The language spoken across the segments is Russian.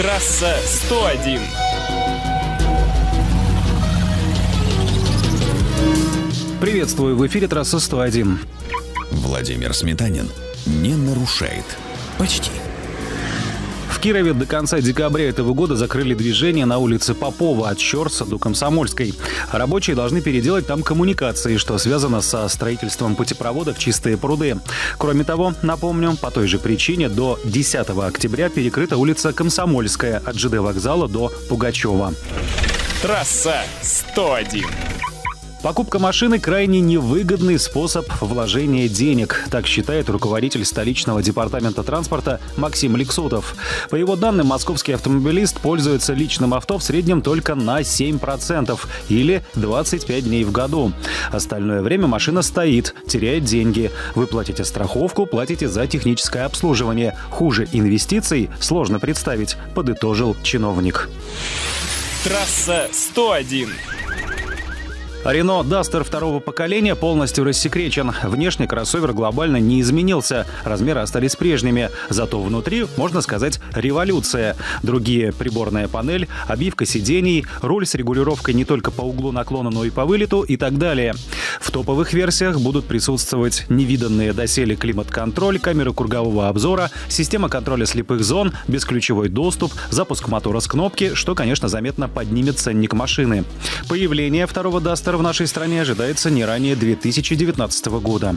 Трасса 101. Приветствую, в эфире трасса 101. Владимир Сметанин не нарушает. Почти. В Кирове до конца декабря этого года закрыли движение на улице Попова от Щорса до Комсомольской. Рабочие должны переделать там коммуникации, что связано со строительством путепровода в Чистые пруды. Кроме того, напомню, по той же причине до 10 октября перекрыта улица Комсомольская от ЖД вокзала до Пугачева. Трасса 101. Покупка машины – крайне невыгодный способ вложения денег. Так считает руководитель столичного департамента транспорта Максим Лексутов. По его данным, московский автомобилист пользуется личным авто в среднем только на 7% или 25 дней в году. Остальное время машина стоит, теряет деньги. Вы платите страховку, платите за техническое обслуживание. Хуже инвестиций сложно представить, подытожил чиновник. Трасса 101. Рено Дастер второго поколения полностью рассекречен. Внешне кроссовер глобально не изменился, размеры остались прежними. Зато внутри, можно сказать, революция. Другие: приборная панель, обивка сидений, руль с регулировкой не только по углу наклона, но и по вылету и так далее. В топовых версиях будут присутствовать невиданные доселе климат-контроль, камеры кругового обзора, система контроля слепых зон, бесключевой доступ, запуск мотора с кнопки, что, конечно, заметно поднимет ценник машины. Появление второго Дастера в нашей стране ожидается не ранее 2019 года.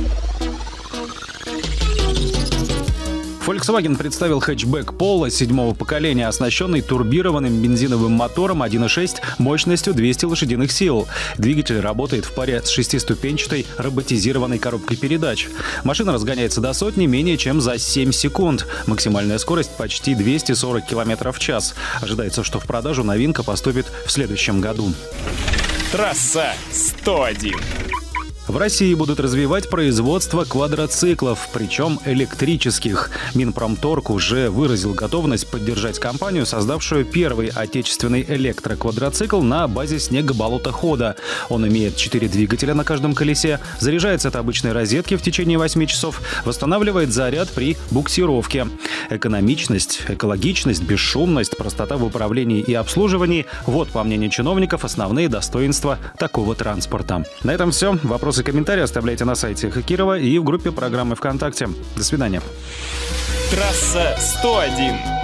Volkswagen представил хэтчбэк Polo 7-го поколения, оснащенный турбированным бензиновым мотором 1.6 мощностью 200 лошадиных сил. Двигатель работает в паре с шестиступенчатой роботизированной коробкой передач. Машина разгоняется до сотни менее чем за 7 секунд. Максимальная скорость почти 240 км в час. Ожидается, что в продажу новинка поступит в следующем году. Трасса 101. В России будут развивать производство квадроциклов, причем электрических. Минпромторг уже выразил готовность поддержать компанию, создавшую первый отечественный электроквадроцикл на базе снегоболотохода. Он имеет 4 двигателя на каждом колесе, заряжается от обычной розетки в течение 8 часов, восстанавливает заряд при буксировке. Экономичность, экологичность, бесшумность, простота в управлении и обслуживании – вот, по мнению чиновников, основные достоинства такого транспорта. На этом все. Вопросы и комментарии оставляйте на сайте Хакирова и в группе программы ВКонтакте. До свидания. Трасса 101.